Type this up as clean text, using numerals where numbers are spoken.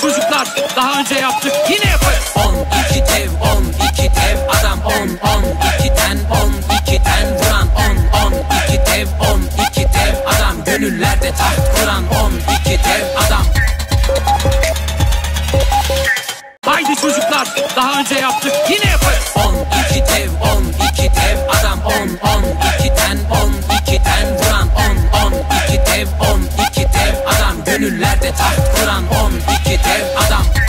çocuklar, daha önce yaptık, yine yaparız. 12 dev, 12 dev adam, 12'den 12'den vuran, 12 dev, 12 dev adam, gönüllerde taht kuran 12 dev adam. Haydi çocuklar, daha önce yaptık, yine yaparız. 12 dev, 12 dev adam, 12'den 12'den vuran, 12 dev, 12 dev adam, gönüllerde taht kuran 12 dev adam.